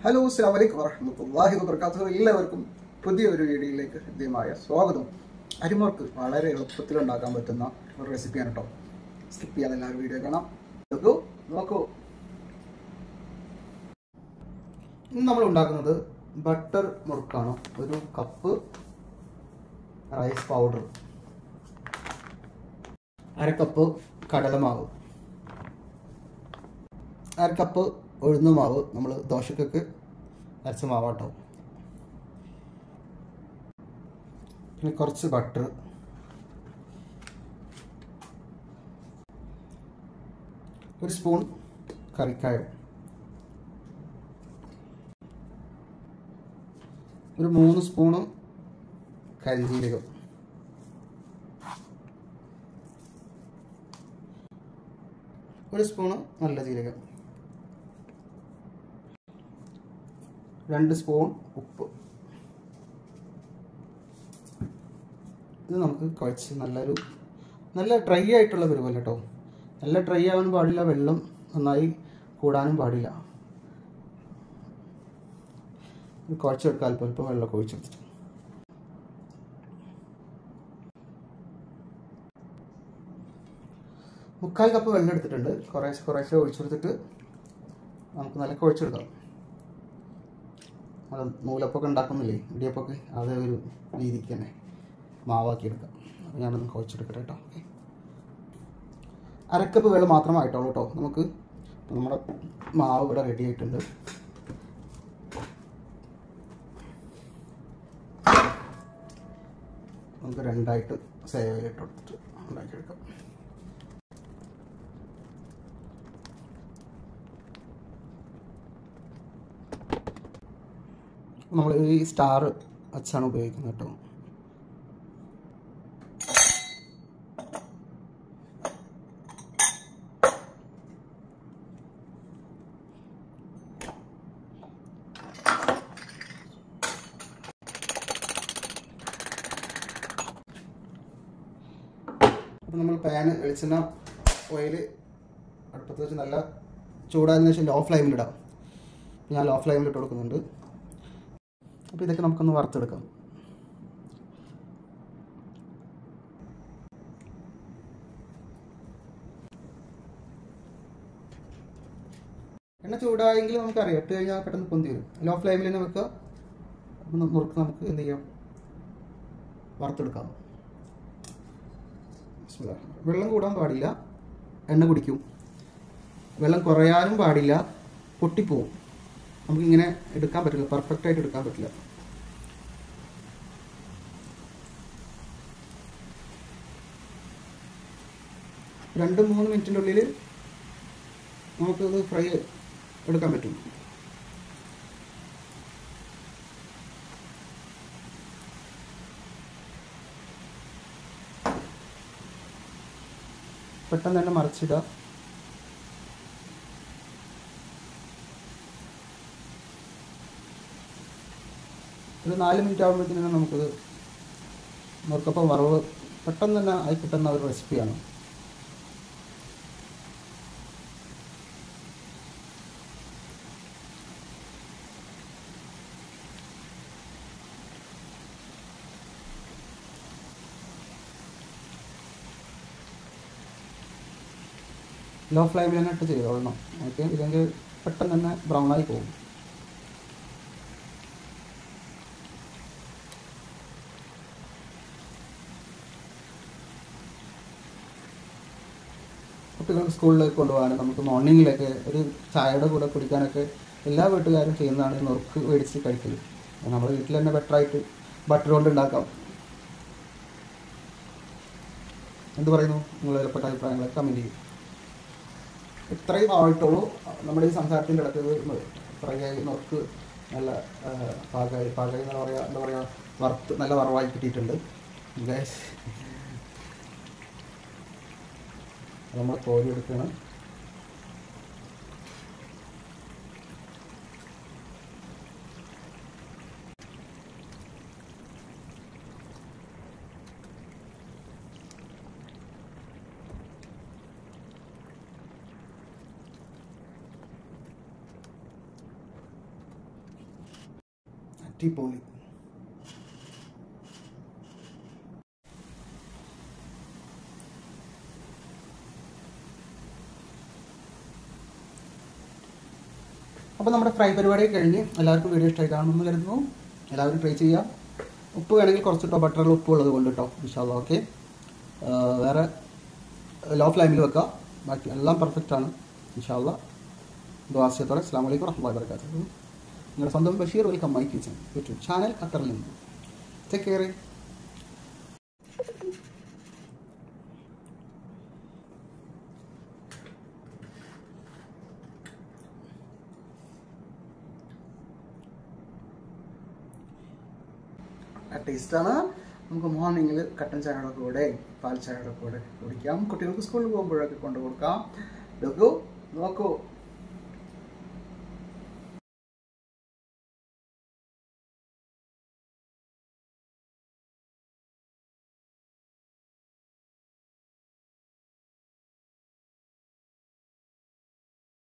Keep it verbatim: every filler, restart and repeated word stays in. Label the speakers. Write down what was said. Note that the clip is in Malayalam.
Speaker 1: ഹലോ അസ്സലാമു അലൈക്കും വറഹ്മത്തുള്ളാഹി വബറകാതുഹു. എല്ലാവർക്കും പുതിയൊരു വീഡിയോയിലേക്ക് ഹൃദ്യമായ സ്വാഗതം. അരിമുറുക്ക് വളരെ എളുപ്പത്തിൽ ഉണ്ടാക്കാൻ പറ്റുന്ന ഒരു റെസിപ്പിയാണ് കേട്ടോ. സ്കിപ്പ് ചെയ്യാതെ എല്ലാവരും വീഡിയോ കാണാം. നോക്കൂ നോക്കൂ ഇന്ന് നമ്മൾ ഉണ്ടാക്കുന്നത് ബട്ടർ മുറുക്കാണ്. ഒരു കപ്പ് റൈസ് പൗഡർ, അര കപ്പ് കടലമാവ്, അര കപ്പ് ഉഴുന്ന മാവ്, നമ്മൾ ദോശക്കൊക്കെ അരച്ച മാവാട്ടോ. പിന്നെ കുറച്ച് ബട്ടർ, ഒരു സ്പൂൺ കറിക്കായം, ഒരു മൂന്ന് സ്പൂണ് കരിഞ്ജീരകം, ഒരു സ്പൂണ് നല്ല ജീരകം, രണ്ട് സ്പൂൺ ഉപ്പ്. ഇത് നമുക്ക് കുഴച്ച് നല്ലൊരു നല്ല ഡ്രൈ ആയിട്ടുള്ള പരുവല്ല കേട്ടോ. നല്ല ഡ്രൈ ആവാനും പാടില്ല, വെള്ളം നന്നായി കൂടാനും പാടില്ല. കുഴച്ചെടുക്കുക, അല്പം അല്പം വെള്ളം ഒഴിച്ചെടുത്തിട്ട്. മുക്കാൽ കപ്പ് വെള്ളം എടുത്തിട്ടുണ്ട്. കുറേശ്ശെ കുറേശ്ശെ ഒഴിച്ചെടുത്തിട്ട് നമുക്ക് നല്ല കുഴച്ചെടുക്കാം. അത് നൂലപ്പൊക്കെ ഉണ്ടാക്കുന്നില്ലേ, ഇടിയപ്പൊക്കെ, അതേ ഒരു രീതിക്ക് തന്നെ മാവാക്കി എടുക്കാം. അപ്പോൾ ഞാനൊന്ന് കുഴച്ചെടുക്കട്ടെ കേട്ടോ. ഓക്കെ, അരക്കപ്പ് വെള്ളം മാത്രമായിട്ടോളൂ കേട്ടോ. നമുക്ക് നമ്മുടെ മാവ് ഇവിടെ റെഡി ആയിട്ടുണ്ട്. നമുക്ക് രണ്ടായിട്ട് സേവയിലിട്ട് കൊടുത്തിട്ട് ഉണ്ടാക്കിയെടുക്കാം. നമ്മൾ ഈ സ്റ്റാർ അച്ചാണ് ഉപയോഗിക്കുന്നത് കേട്ടോ. അപ്പം നമ്മൾ പാന് വെളിച്ചെണ്ണ ഓയിൽ അടുപ്പത്ത് വെച്ച് നല്ല ചൂടായതിനു ശേഷം ലോ ഫ്ലെയിമിലിടാം. ഞാൻ ലോ ഫ്ലെയിമിലിട്ട് കൊടുക്കുന്നുണ്ട്. അപ്പോൾ ഇതൊക്കെ നമുക്കൊന്ന് വറുത്തെടുക്കാം. എണ്ണ ചൂടായെങ്കിൽ നമുക്കറിയാം, ഇട്ട് കഴിഞ്ഞാൽ പെട്ടെന്ന് പൊന്തി വരും. ലോ ഫ്ലെയിമിൽ തന്നെ വെക്കുക. അപ്പം നുറുക്ക് നമുക്ക് എന്ത് ചെയ്യാം, വറുത്തെടുക്കാം. വെള്ളം കൂടാൻ പാടില്ല, എണ്ണ കുടിക്കും. വെള്ളം കുറയാനും പാടില്ല, പൊട്ടിപ്പോവും. നമുക്കിങ്ങനെ എടുക്കാൻ പറ്റില്ല, പെർഫെക്റ്റ് ആയിട്ട് എടുക്കാൻ പറ്റില്ല. രണ്ട് മൂന്ന് മിനിറ്റിൻ്റെ ഉള്ളിൽ നമുക്കത് ഫ്രൈ എടുക്കാൻ പറ്റും. പെട്ടെന്ന് തന്നെ മറിച്ചിടുക. ഒരു നാല് മിനിറ്റ് ആകുമ്പോഴത്തേനും നമുക്കത് മുറുക്കപ്പം വറവ് പെട്ടെന്ന് തന്നെ ആയി കിട്ടുന്ന ഒരു റെസിപ്പിയാണ്. ലോ ഫ്ലെയിമിൽ തന്നെ ഇട്ട് ചെയ്തോളണം. ഓക്കെ, ഇല്ലെങ്കിൽ പെട്ടെന്ന് തന്നെ ബ്രൗണായി പോകും. കുട്ടികൾക്ക് സ്കൂളിലേക്ക് കൊണ്ടുപോകാനും നമുക്ക് മോർണിംഗിലൊക്കെ ഒരു ചായയുടെ കൂടെ കുടിക്കാനൊക്കെ എല്ലാ വീട്ടുകാരും ചെയ്യുന്നതാണ് ഈ നുറുക്ക് മേടിച്ച് കഴിക്കൽ. നമ്മൾ വീട്ടിൽ തന്നെ ബെറ്ററായിട്ട് ബട്ടർ കൊണ്ട് ഉണ്ടാക്കാം. എന്ത് പറയുന്നു, നിങ്ങൾ വിലപ്പെട്ട അഭിപ്രായങ്ങളൊക്കെ കമൻറ്റ് ചെയ്യും. ഇത്രയും ആയിട്ടുള്ളൂ നമ്മുടെ ഈ സംസാരത്തിൻ്റെ ഇടയ്ക്ക്. ഇത്രയായി നുറുക്ക് നല്ല പാകമായി പാകമായി എന്താ പറയുക എന്താ പറയുക വറുത്ത് നല്ല വറവായി കിട്ടിയിട്ടുണ്ട്. ഗൈസ്, നമ്മൾ കോരി എടുക്കണം. അടിപൊളി. അപ്പോൾ നമ്മുടെ ഫ്രൈ പരിപാടി കഴിഞ്ഞ് എല്ലാവർക്കും വീഡിയോ ഇഷ്ടമായി കാണുമെന്ന് കരുതുന്നു. എല്ലാവരും ട്രൈ ചെയ്യാം. ഉപ്പ് വേണമെങ്കിൽ കുറച്ചിട്ടോ, ബട്ടറിൽ ഉപ്പ് ഉള്ളത് കൊണ്ട് കേട്ടോ, ഇൻഷാല്ലാ. ഓക്കെ, വേറെ ലോ ഫ്ലെയിമിൽ വെക്കുക. ബാക്കി എല്ലാം പെർഫെക്റ്റ് ആണ് ഇൻഷാല്ലാ. ദുആസിയത്തോടെ അസ്സലാമു അലൈക്കും വറഹ്മത്തുള്ളാഹി വബറകാതുഹു. നിങ്ങളുടെ സ്വന്തം Basheer, welcome my kitchen YouTube channel ഖത്തറിൽ നിന്ന്. Take care. ടേസ്റ്റാണ്. നമുക്ക് മോർണിംഗിൽ കട്ടൻ ചായയുടെ കൂടെ, പാൽ ചായയുടെ കൂടെ കുടിക്കാം. കുട്ടികൾക്ക് സ്കൂളിൽ പോകുമ്പോഴൊക്കെ കൊണ്ടു കൊടുക്കാം. നോക്കൂ നോക്കൂ